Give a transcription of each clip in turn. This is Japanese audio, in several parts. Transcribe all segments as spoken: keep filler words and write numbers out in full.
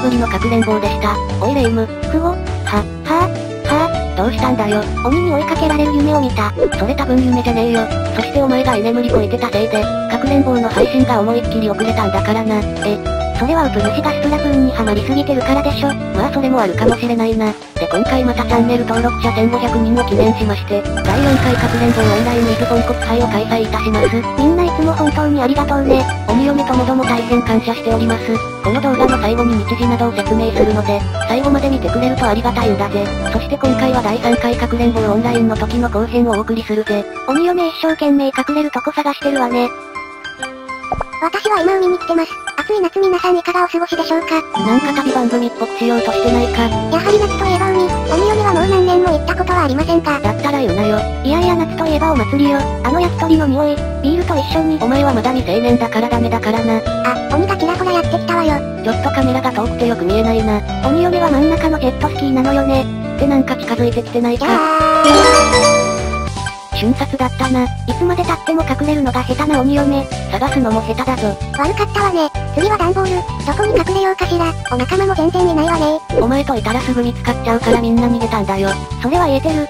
ぶりのかくれんぼうでした。おいレイム。 クオは、はぁ、はぁ、 どうしたんだよ。 鬼に追いかけられる夢を見た。 それ多分夢じゃねえよ。そしてお前が居眠りこいてたせいで、かくれんぼうの配信が思いっきり遅れたんだからな。 え、それはウプ主がスプラトゥーンにハマりすぎてるからでしょ。 まあそれもあるかもしれないな。で今回またチャンネル登録者せんごひゃくにんを記念しまして、だいよんかいかくれんぼうオンライン水ポンコツ杯を開催いたします。 みんないつも本当にありがとうね。 鬼嫁ともども大変感謝しております。この動画の最後に日時などを説明するので、最後まで見てくれるとありがたいんだぜ。そして今回はだいさんかいかくれんぼうオンラインの時の後編をお送りするぜ。 鬼嫁一生懸命隠れるとこ探してるわね。私は今海に来てます。暑い夏皆さんいかがお過ごしでしょうか。 なんか旅番組っぽくしようとしてないか。 やはり夏といえば海。鬼嫁はもう何年も行ったことはありませんか。 だったら言うなよ。 いやいや夏といえばお祭りよ。あの焼き鳥の匂い、ビールと一緒に。 お前はまだ未成年だからダメだからな。 あ、鬼がちらほらやってきたわよ。 ちょっとカメラが遠くてよく見えないな。 鬼嫁は真ん中のジェットスキーなのよね。 ってなんか近づいてきてないか。瞬殺だったな。 いつまで経っても隠れるのが下手な鬼嫁。 探すのも下手だぞ。 悪かったわね。次は段ボール。どこに隠れようかしら。お仲間も全然いないわね。 お前といたらすぐ見つかっちゃうからみんな逃げたんだよ。 それは言えてる。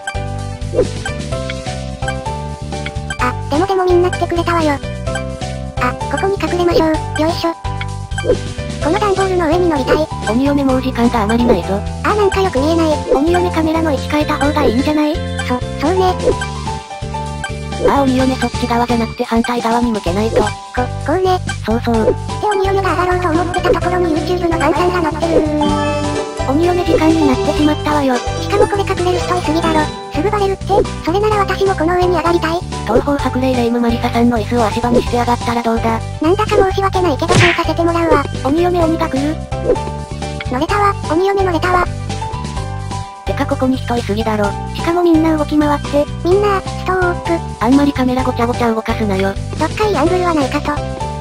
あ、でもでもみんな来てくれたわよ。あ、ここに隠れましょう。よいしょ。この段ボールの上に乗りたい。 鬼嫁もう時間があまりないぞ。 あーなんかよく見えない。鬼嫁カメラの位置変えた方がいいんじゃない？そ、そうね。 ああ鬼嫁そっち側じゃなくて反対側に向けないと。こ、 こうね。 そうそう。 で鬼嫁が上がろうと思ってたところに YouTube のファンさんが乗ってる。鬼嫁時間になってしまったわよ。しかもこれ隠れる人いすぎだろ。すぐバレるって。それなら私もこの上に上がりたい。 東方白霊霊夢マリサさんの椅子を足場にして上がったらどうだ。 なんだか申し訳ないけどそうさせてもらうわ。鬼嫁鬼が来る。乗れたわ。鬼嫁乗れたわ。 てかここに人いすぎだろ。 しかもみんな動き回って。みんな、ストーップ。 あんまりカメラごちゃごちゃ動かすなよ。 どっかいいアングルはないかと。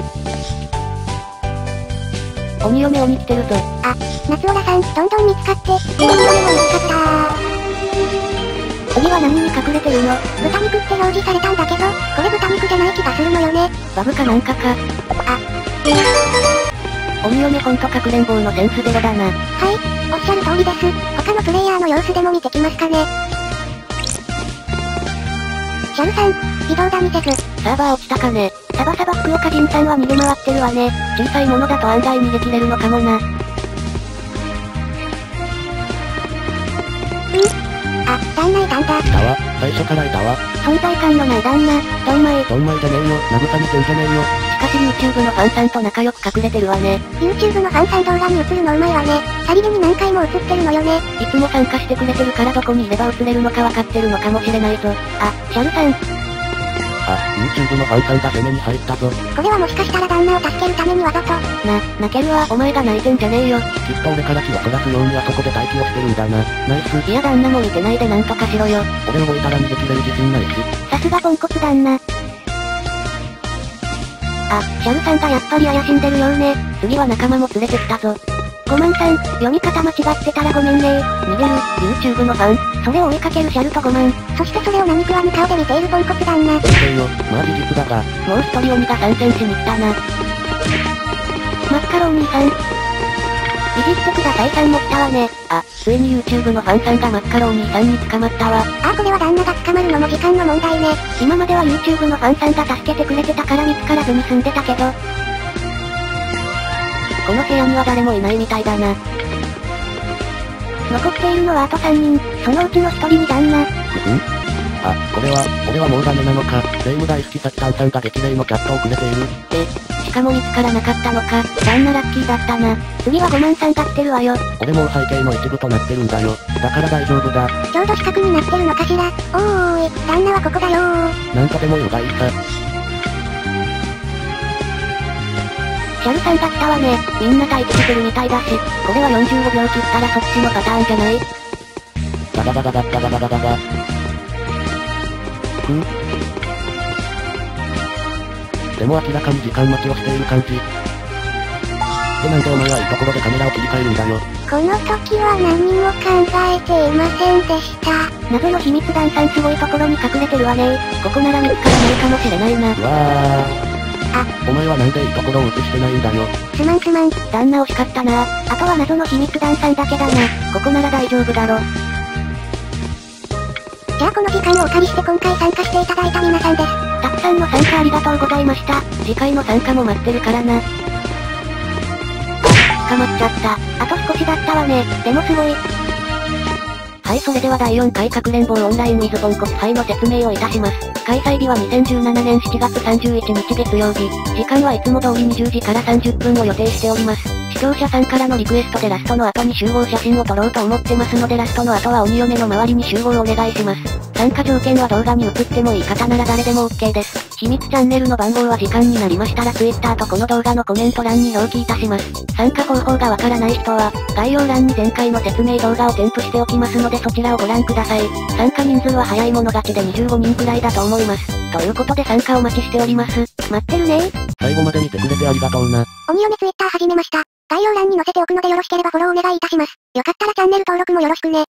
鬼嫁鬼来てるぞ。 あ、夏オラさん、どんどん見つかって。鬼嫁も見つかったー。次は何に隠れてるの？豚肉って表示されたんだけど、これ豚肉じゃない気がするのよね。 バグかなんかか。 あ。 鬼嫁ほんとかくれんぼうのセンスゼロだな。 はい、おっしゃる通りです。他のプレイヤーの様子でも見てきますかね。シャルさん、微動だにせず。 サーバー落ちたかね。 サバサバ福岡人さんは逃げ回ってるわね。 小さいものだと案外逃げ切れるのかもな。 あ、旦那いたんだ。 いたわ。最初からいたわ。 存在感のない旦那、ドンマイ。 ドンマイじゃねえよ。慰めてんじゃねえよ。 しかし YouTube のファンさんと仲良く隠れてるわね。 YouTube のファンさん動画に映るのうまいわね。さりげに何回も映ってるのよね。 いつも参加してくれてるからどこにいれば映れるのか分かってるのかもしれないぞ。 あ、シャルさん。 あ、YouTube のファンさんが攻めに入ったぞ。 これはもしかしたら旦那を助けるためにわざと。 な、泣けるわ。お前が泣いてんじゃねえよ。 きっと俺から気をそらすようにあそこで待機をしてるんだな。ナイス。 いや旦那も見てないでなんとかしろよ。 俺動いたら逃げ切れる自信ないし。 さすがポンコツ旦那。あ、シャルさんがやっぱり怪しんでるようね。 次は仲間も連れてきたぞ。 ごまんさん、読み方間違ってたらごめんね。 逃げる、YouTube のファン。 それを追いかけるシャルとごまん。そしてそれを何食わぬ顔で見ているポンコツ旦那。 うるせえよ、まあ事実だが。 もう一人鬼が参戦しに来たな。 マッカローニーさん。いじってくださいさんも来たわね。 あ、ついに YouTube のファンさんがマッカローニーさんに捕まったわ。 あーこれは旦那が捕まるのも時間の問題ね。今までは YouTube のファンさんが助けてくれてたから見つからずに済んでたけど。 この部屋には誰もいないみたいだな。 残っているのはあとさんにん、そのうちのひとりに旦那。 ふふんあ、これは、俺はもうダメなのか。霊夢大好きサキタンさんが激励のチャットをくれている。 え、しかも見つからなかったのか。旦那ラッキーだったな。 次はごまんさんが来てるわよ。 俺もう背景の一部となってるんだよ。だから大丈夫だ。 ちょうど四角になってるのかしら。おーい、旦那はここだよー。 なんとでもよがいいさ。 シャルさんが来たわね。 みんな待機してるみたいだし、これはよんじゅうごびょう切ったらそっちのパターンじゃない？ ガガガガガガガガガガガ。ふぅ。でも明らかに時間待ちをしている感じ。でなんでお前はいいところでカメラを切り替えるんだよ。 この時は何も考えていませんでした。謎の秘密団さんすごいところに隠れてるわね。 ここなら見つからないかもしれないな。 うわー。 。 お前はなんでいいところを映してないんだよ。 すまんすまん。 旦那惜しかったな。あとは謎の秘密団さんだけだな。ここなら大丈夫だろ。 じゃあこの時間をお借りして今回参加していただいた皆さんです。 たくさんの参加ありがとうございました。次回の参加も待ってるからな。捕まっちゃった。あと少しだったわね。でもすごい。はい、それではだいよんかいかくれんぼうオンラインウィズポンコツ杯の説明をいたします。開催日はにせんじゅうななねんしちがつさんじゅういちにち月曜日。時間はいつも通りにじゅうじからさんじゅっぷんを予定しております。視聴者さんからのリクエストでラストの後に集合写真を撮ろうと思ってますのでラストの後は鬼嫁の周りに集合をお願いします。参加条件は動画に映ってもいい方なら誰でも OK です。秘密チャンネルの番号は時間になりましたら Twitter とこの動画のコメント欄に表記いたします。参加方法がわからない人は、概要欄に前回の説明動画を添付しておきますのでそちらをご覧ください。参加人数は早い者勝ちでにじゅうごにんくらいだと思います。ということで参加お待ちしております。待ってるねー。 最後まで見てくれてありがとうな。 鬼嫁 Twitter 始めました。概要欄に載せておくのでよろしければフォローお願いいたします。よかったらチャンネル登録もよろしくね。